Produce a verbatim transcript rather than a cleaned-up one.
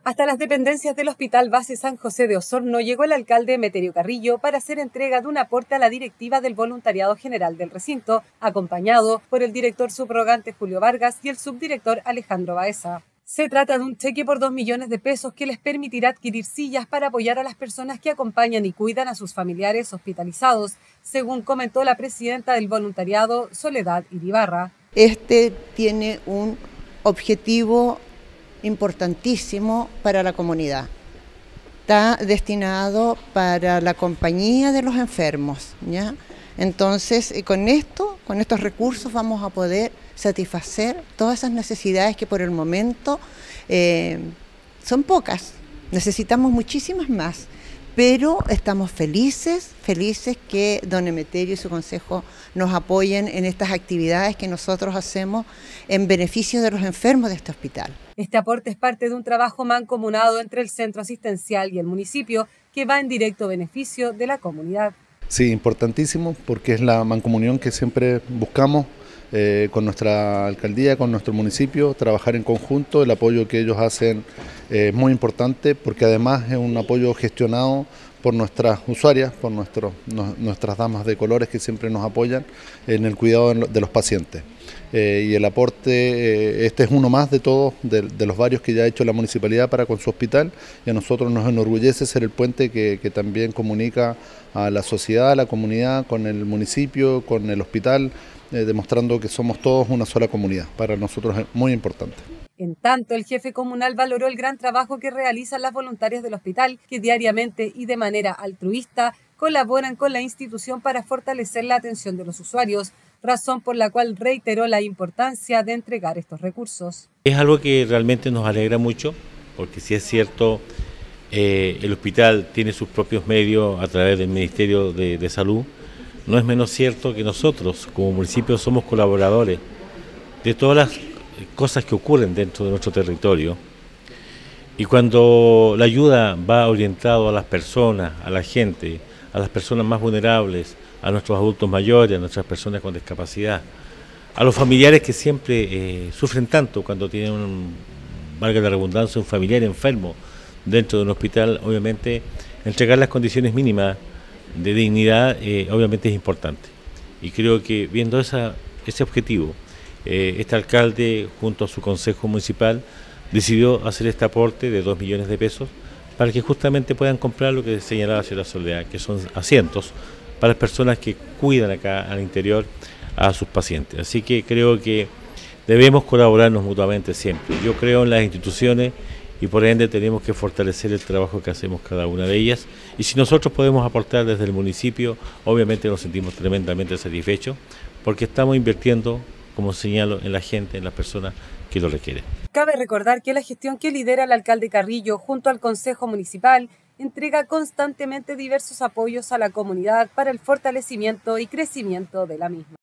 Hasta las dependencias del Hospital Base San José de Osorno llegó el alcalde Emeterio Carrillo para hacer entrega de un aporte a la directiva del Voluntariado General del recinto, acompañado por el director subrogante Julio Vargas y el subdirector Alejandro Baeza. Se trata de un cheque por dos millones de pesos que les permitirá adquirir sillas para apoyar a las personas que acompañan y cuidan a sus familiares hospitalizados, según comentó la presidenta del voluntariado, Soledad Iribarra. Este tiene un objetivo importantísimo para la comunidad. Está destinado para la compañía de los enfermos, ¿ya? Entonces, con esto, con estos recursos vamos a poder satisfacer todas esas necesidades que por el momento eh, son pocas. Necesitamos muchísimas más, pero estamos felices, felices que don Emeterio y su consejo nos apoyen en estas actividades que nosotros hacemos en beneficio de los enfermos de este hospital. Este aporte es parte de un trabajo mancomunado entre el centro asistencial y el municipio que va en directo beneficio de la comunidad. Sí, importantísimo porque es la mancomunión que siempre buscamos eh, con nuestra alcaldía, con nuestro municipio, trabajar en conjunto. El apoyo que ellos hacen eh, es muy importante porque además es un apoyo gestionado por nuestras usuarias, por nuestro, no, nuestras damas de colores que siempre nos apoyan en el cuidado de los pacientes. Eh, y el aporte, eh, este es uno más de todos, de, de los varios que ya ha hecho la municipalidad para con su hospital, y a nosotros nos enorgullece ser el puente que, que también comunica a la sociedad, a la comunidad, con el municipio, con el hospital, eh, demostrando que somos todos una sola comunidad. Para nosotros es muy importante. En tanto, el jefe comunal valoró el gran trabajo que realizan las voluntarias del hospital, que diariamente y de manera altruista colaboran con la institución para fortalecer la atención de los usuarios, razón por la cual reiteró la importancia de entregar estos recursos. Es algo que realmente nos alegra mucho, porque si es cierto, eh, el hospital tiene sus propios medios a través del Ministerio de, de Salud, no es menos cierto que nosotros como municipio somos colaboradores de todas las cosas que ocurren dentro de nuestro territorio, y cuando la ayuda va orientada a las personas, a la gente, a las personas más vulnerables, a nuestros adultos mayores, a nuestras personas con discapacidad, a los familiares que siempre eh, sufren tanto cuando tienen, un, valga la redundancia, un familiar enfermo dentro de un hospital. Obviamente entregar las condiciones mínimas de dignidad eh, obviamente es importante, y creo que viendo esa, ese objetivo, Eh, este alcalde junto a su consejo municipal decidió hacer este aporte de dos millones de pesos para que justamente puedan comprar lo que señalaba la señora Soledad, que son asientos para las personas que cuidan acá al interior a sus pacientes. Así que creo que debemos colaborarnos mutuamente siempre. Yo creo en las instituciones y por ende tenemos que fortalecer el trabajo que hacemos cada una de ellas, y si nosotros podemos aportar desde el municipio, obviamente nos sentimos tremendamente satisfechos porque estamos invirtiendo, como señalo, en la gente, en las personas que lo requieren. Cabe recordar que la gestión que lidera el alcalde Carrillo junto al Consejo Municipal entrega constantemente diversos apoyos a la comunidad para el fortalecimiento y crecimiento de la misma.